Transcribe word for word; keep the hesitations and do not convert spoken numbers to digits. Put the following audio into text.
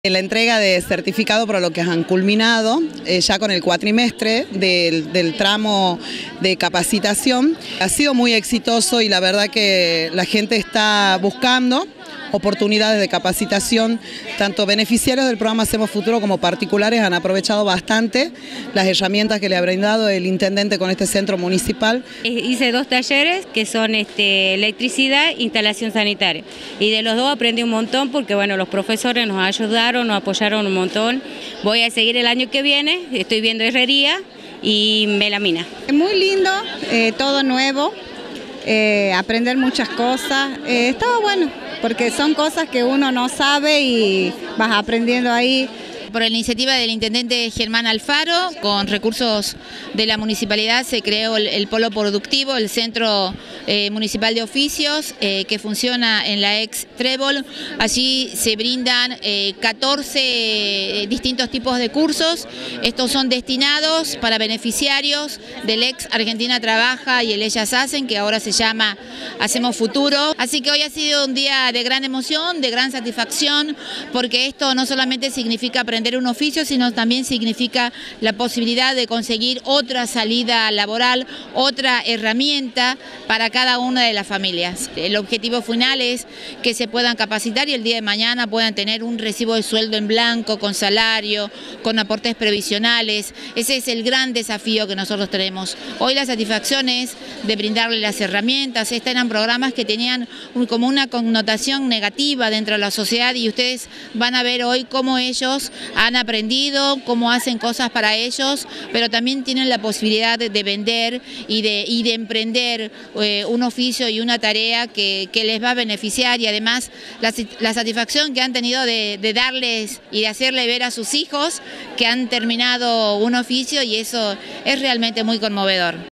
La entrega de certificado por lo que han culminado eh, ya con el cuatrimestre del, del tramo de capacitación ha sido muy exitoso y la verdad que la gente está buscando oportunidades de capacitación, tanto beneficiarios del programa Hacemos Futuro como particulares han aprovechado bastante las herramientas que le ha brindado el intendente con este centro municipal. Hice dos talleres que son este, electricidad e instalación sanitaria y de los dos aprendí un montón porque bueno, los profesores nos ayudaron, nos apoyaron un montón. Voy a seguir el año que viene, estoy viendo herrería y melamina. Muy lindo, eh, todo nuevo, eh, aprender muchas cosas, eh, estaba bueno, porque son cosas que uno no sabe y vas aprendiendo ahí. Por la iniciativa del intendente Germán Alfaro, con recursos de la municipalidad se creó el, el polo productivo, el centro eh, municipal de oficios eh, que funciona en la ex Trébol. Allí se brindan eh, catorce distintos tipos de cursos. Estos son destinados para beneficiarios del ex Argentina Trabaja y el Ellas Hacen, que ahora se llama Hacemos Futuro. Así que hoy ha sido un día de gran emoción, de gran satisfacción, porque esto no solamente significa aprender un oficio, sino también significa la posibilidad de conseguir otra salida laboral, otra herramienta para cada una de las familias. El objetivo final es que se puedan capacitar y el día de mañana puedan tener un recibo de sueldo en blanco, con salario, con aportes previsionales. Ese es el gran desafío que nosotros tenemos. Hoy la satisfacción es de brindarle las herramientas. Estos eran programas que tenían un, como una connotación negativa dentro de la sociedad y ustedes van a ver hoy cómo ellos han aprendido, cómo hacen cosas para ellos, pero también tienen la posibilidad de, de vender y de, y de emprender eh, un oficio y una tarea que, que les va a beneficiar y además la, la satisfacción que han tenido de, de darles y de hacerle ver a sus hijos que han terminado un oficio y eso es realmente muy conmovedor.